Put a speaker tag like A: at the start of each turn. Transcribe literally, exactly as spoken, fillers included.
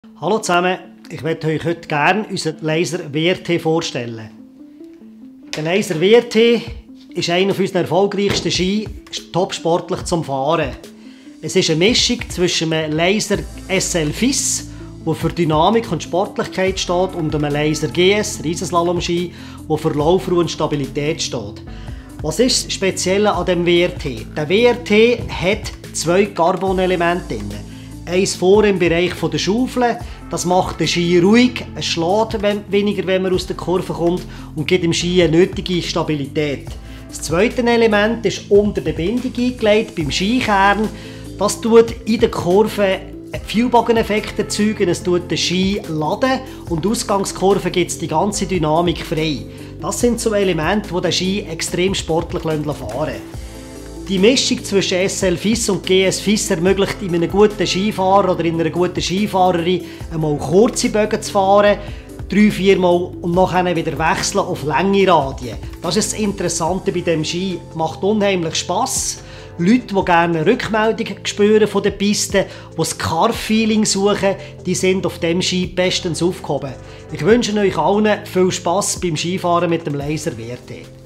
A: Hallo zusammen, ich möchte euch heute gerne unseren Laser W R T vorstellen. Der Laser W R T ist einer unserer erfolgreichsten Ski, topsportlich zum Fahren. Es ist eine Mischung zwischen einem Laser S L FIS, der für Dynamik und Sportlichkeit steht, und einem Laser G S, Riesenslalom-Ski, der für Laufruhe und Stabilität steht. Was ist das Spezielle an dem W R T? Der W R T hat zwei Carbon-Elemente drin. Eins vor im Bereich der Schaufel, das macht den Ski ruhig, es schlägt weniger, wenn man aus der Kurve kommt, und gibt dem Ski eine nötige Stabilität. Das zweite Element ist unter der Bindung eingelegt, beim Skikern. Das tut in der Kurve einen Pfeilbogeneffekt erzeugen, es tut den Ski laden und die Ausgangskurve gibt es die ganze Dynamik frei. Das sind so Elemente, die den Ski extrem sportlich fahren lassen. Die Mischung zwischen S L FIS und G S FIS ermöglicht in einem guten Skifahrer oder in einer guten Skifahrerin einmal kurze Bögen zu fahren, drei, vier Mal und nachher wieder wechseln auf lange Radien. Das ist das Interessante bei dem Ski. Macht unheimlich Spass. Leute, die gerne Rückmeldungen spüren von den Pisten, die das Car-Feeling suchen, die sind auf dem Ski bestens aufgehoben. Ich wünsche euch allen viel Spass beim Skifahren mit dem Laser W R T.